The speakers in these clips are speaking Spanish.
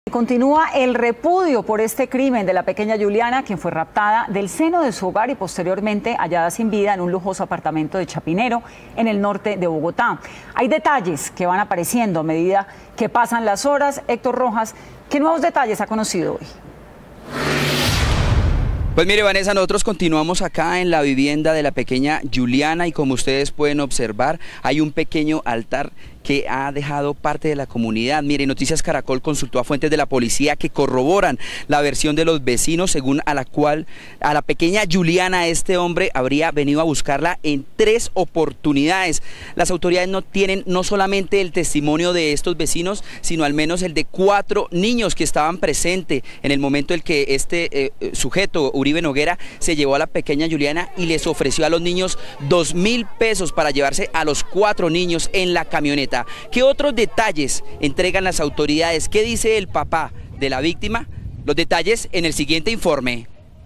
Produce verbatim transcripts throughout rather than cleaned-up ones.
Continúa el repudio por este crimen de la pequeña Juliana, quien fue raptada del seno de su hogar y posteriormente hallada sin vida en un lujoso apartamento de Chapinero, en el norte de Bogotá. Hay detalles que van apareciendo a medida que pasan las horas. Héctor Rojas, ¿qué nuevos detalles ha conocido hoy? Pues mire, Vanessa, nosotros continuamos acá en la vivienda de la pequeña Juliana y como ustedes pueden observar, hay un pequeño altar que ha dejado parte de la comunidad. Mire, Noticias Caracol consultó a fuentes de la policía que corroboran la versión de los vecinos, según a la cual a la pequeña Juliana este hombre habría venido a buscarla en tres oportunidades. Las autoridades no tienen no solamente el testimonio de estos vecinos, sino al menos el de cuatro niños que estaban presentes en el momento en que este eh, sujeto, Uribe Noguera, se llevó a la pequeña Juliana y les ofreció a los niños dos mil pesos para llevarse a los cuatro niños en la camioneta. ¿Qué otros detalles entregan las autoridades? ¿Qué dice el papá de la víctima? Los detalles en el siguiente informe.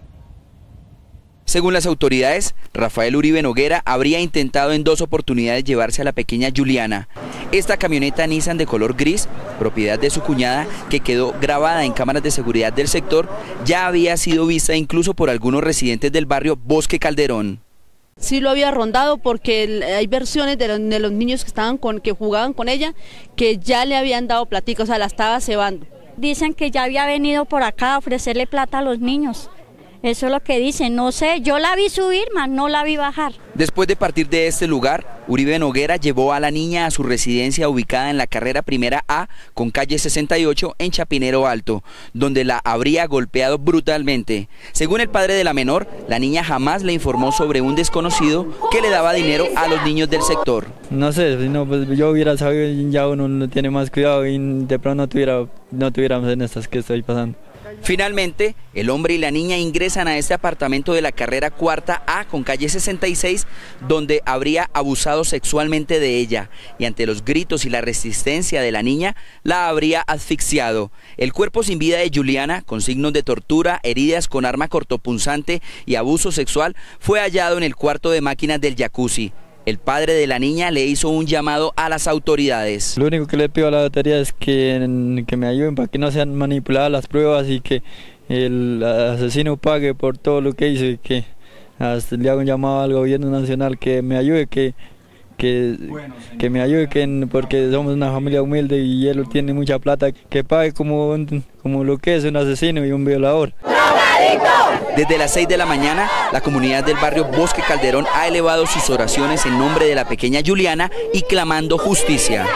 Según las autoridades, Rafael Uribe Noguera habría intentado en dos oportunidades llevarse a la pequeña Juliana. Esta camioneta Nissan de color gris, propiedad de su cuñada, que quedó grabada en cámaras de seguridad del sector, ya había sido vista incluso por algunos residentes del barrio Bosque Calderón. Sí lo había rondado porque hay versiones de los, de los niños que estaban con, que jugaban con ella, que ya le habían dado platica, o sea, la estaba cebando. Dicen que ya había venido por acá a ofrecerle plata a los niños. Eso es lo que dicen, no sé, yo la vi subir, mas no la vi bajar. Después de partir de este lugar, Uribe Noguera llevó a la niña a su residencia ubicada en la carrera Primera A con calle sesenta y ocho en Chapinero Alto, donde la habría golpeado brutalmente. Según el padre de la menor, la niña jamás le informó sobre un desconocido que le daba dinero a los niños del sector. No sé, si no, pues yo hubiera sabido, ya uno tiene más cuidado y de pronto no, tuviera, no tuviéramos en estas que estoy pasando. Finalmente, el hombre y la niña ingresan a este apartamento de la carrera Cuarta A con calle sesenta y seis, donde habría abusado sexualmente de ella y ante los gritos y la resistencia de la niña, la habría asfixiado. El cuerpo sin vida de Juliana, con signos de tortura, heridas con arma cortopunzante y abuso sexual, fue hallado en el cuarto de máquinas del jacuzzi. El padre de la niña le hizo un llamado a las autoridades. Lo único que le pido a la autoridad es que, que me ayuden para que no sean manipuladas las pruebas y que el asesino pague por todo lo que hizo y que hasta le hago un llamado al gobierno nacional que me ayude, que, que, que me ayude, que, porque somos una familia humilde y él tiene mucha plata, que pague como, como lo que es un asesino y un violador. Desde las seis de la mañana, la comunidad del barrio Bosque Calderón ha elevado sus oraciones en nombre de la pequeña Juliana y clamando justicia.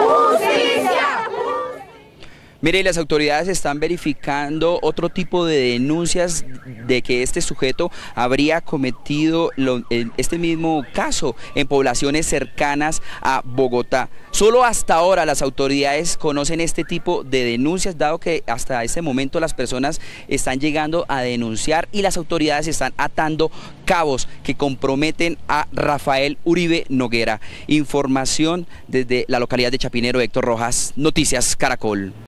Mire, las autoridades están verificando otro tipo de denuncias de que este sujeto habría cometido lo, este mismo caso en poblaciones cercanas a Bogotá. Solo hasta ahora las autoridades conocen este tipo de denuncias, dado que hasta este momento las personas están llegando a denunciar y las autoridades están atando cabos que comprometen a Rafael Uribe Noguera. Información desde la localidad de Chapinero, Héctor Rojas, Noticias Caracol.